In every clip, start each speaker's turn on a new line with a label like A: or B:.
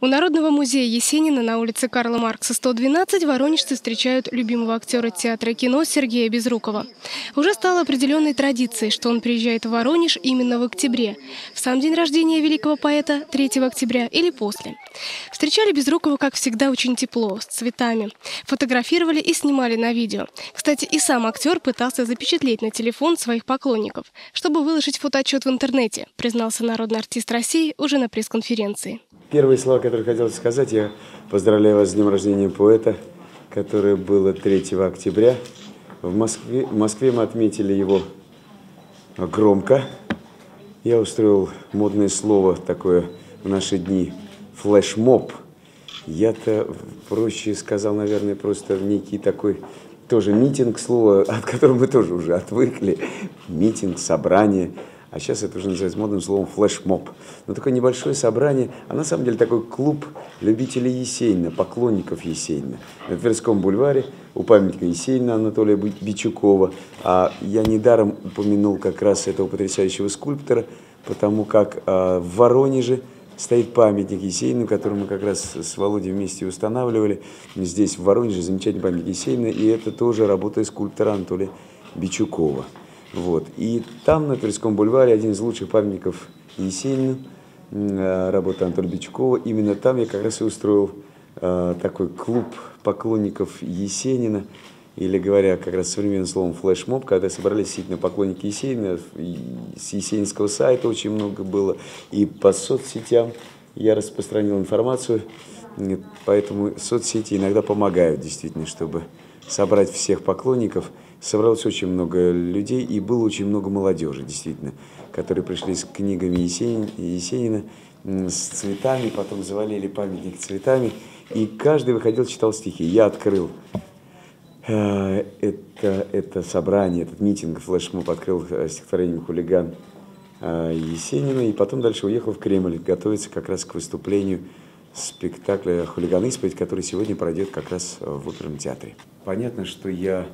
A: У Народного музея Есенина на улице Карла Маркса, 112, воронежцы встречают любимого актера театра и кино Сергея Безрукова. Уже стало определенной традицией, что он приезжает в Воронеж именно в октябре. В сам день рождения великого поэта, 3 октября, или после. Встречали Безрукова, как всегда, очень тепло, с цветами. Фотографировали и снимали на видео. Кстати, и сам актер пытался запечатлеть на телефон своих поклонников, чтобы выложить фотоотчет в интернете, признался народный артист России уже на пресс-конференции.
B: Первые слова, которые хотел сказать, я поздравляю вас с днем рождения поэта, которое было 3 октября. В Москве мы отметили его громко. Я устроил модное слово такое в наши дни – флешмоб. Я-то проще сказал, наверное, просто некий такой тоже митинг, слово, от которого мы тоже уже отвыкли. Митинг, собрание. А сейчас это уже называется модным словом флешмоб. Но такое небольшое собрание, а на самом деле такой клуб любителей Есенина, поклонников Есенина. На Тверском бульваре у памятника Есенина Анатолия Бичукова. А я недаром упомянул как раз этого потрясающего скульптора, потому как в Воронеже стоит памятник Есенину, который мы как раз с Володей вместе устанавливали. Здесь в Воронеже замечательный памятник Есенина, и это тоже работа скульптора Анатолия Бичукова. Вот. И там, на Тверском бульваре, один из лучших памятников Есенину, работа Анатолия Бичукова. Именно там я как раз и устроил такой клуб поклонников Есенина, или говоря как раз современным словом флешмоб, когда собрались действительно поклонники Есенина, с есенинского сайта очень много было, и по соцсетям я распространил информацию, поэтому соцсети иногда помогают действительно, чтобы собрать всех поклонников. Собралось очень много людей, и было очень много молодежи, действительно, которые пришли с книгами Есенина, с цветами, потом завалили памятник цветами, и каждый выходил, читал стихи. Я открыл это собрание, этот митинг, флешмоб открыл стихотворением «Хулиган» Есенина, и потом дальше уехал в Кремль готовиться как раз к выступлению спектакля «Хулиган исповедь», который сегодня пройдет как раз в оперном театре. Понятно, что я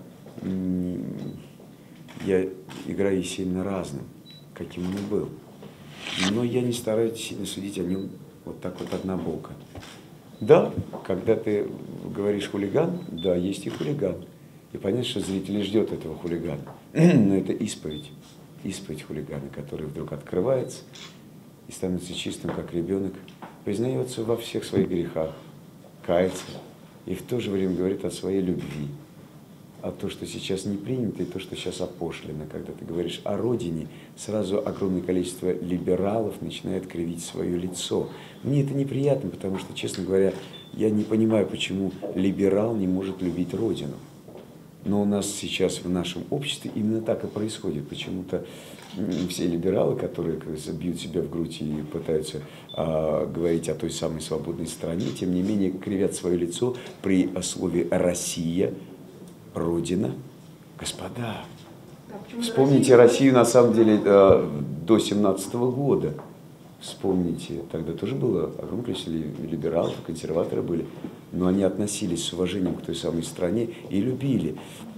B: играю Есенина разным, каким он был. Но я не стараюсь сильно судить о нем вот так вот однобоко. Да, когда ты говоришь «хулиган», да, есть и хулиган. И понятно, что зритель ждет этого хулигана. Но это исповедь хулигана, который вдруг открывается и становится чистым, как ребенок, признается во всех своих грехах, кается и в то же время говорит о своей любви. А то, что сейчас не принято, и то, что сейчас опошлено. Когда ты говоришь о родине, сразу огромное количество либералов начинает кривить свое лицо. Мне это неприятно, потому что, честно говоря, я не понимаю, почему либерал не может любить родину. Но у нас сейчас в нашем обществе именно так и происходит. Почему-то все либералы, которые, как говорится, бьют себя в грудь и пытаются говорить о той самой свободной стране, тем не менее кривят свое лицо при слове «Россия», Родина. Господа, вспомните Россию на самом деле до 17 года. Вспомните, тогда тоже было огромное количество либералов, консерваторы были, но они относились с уважением к той самой стране и любили.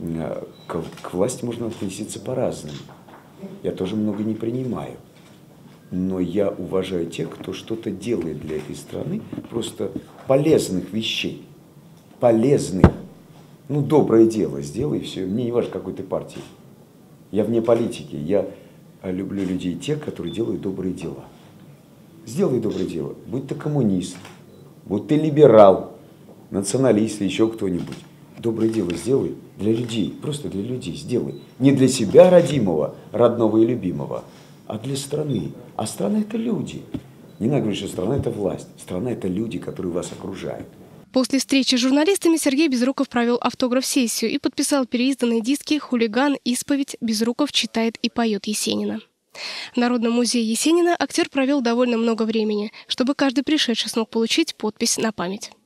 B: К власти можно относиться по-разному. Я тоже много не принимаю. Но я уважаю тех, кто что-то делает для этой страны, просто полезных вещей. Полезных. Ну, доброе дело сделай, и все. Мне не важно, какой ты партии. Я вне политики. Я люблю людей, тех, которые делают добрые дела. Сделай доброе дело. Будь ты коммунист, будь ты либерал, националист, еще кто-нибудь. Доброе дело сделай для людей, просто для людей сделай. Не для себя родимого, родного и любимого, а для страны. А страна – это люди. Не надо говорить, что страна – это власть. Страна – это люди, которые вас окружают.
A: После встречи с журналистами Сергей Безруков провел автограф-сессию и подписал переизданные диски «Хулиган», «Исповедь», «Безруков читает и поет Есенина. В Народном музее Есенина актер провел довольно много времени, чтобы каждый пришедший смог получить подпись на память.